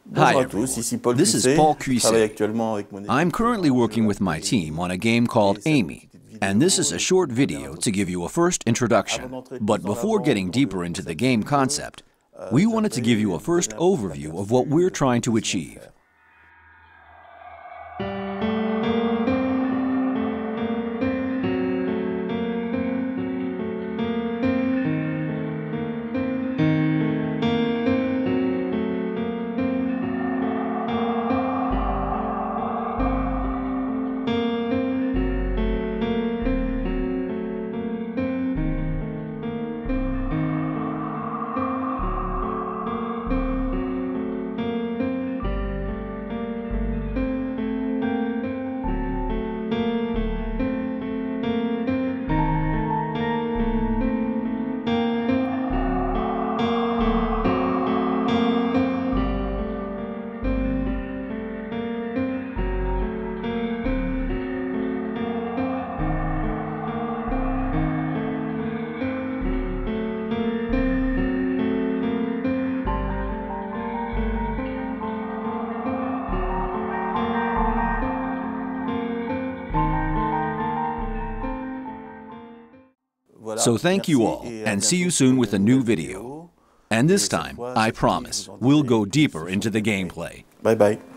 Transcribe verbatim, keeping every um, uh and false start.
Hi everyone, this is Paul Cuisset. I'm currently working with my team on a game called Amy, and this is a short video to give you a first introduction. But before getting deeper into the game concept, we wanted to give you a first overview of what we're trying to achieve. So thank you all, and see you soon with a new video. And this time, I promise, we'll go deeper into the gameplay. Bye bye.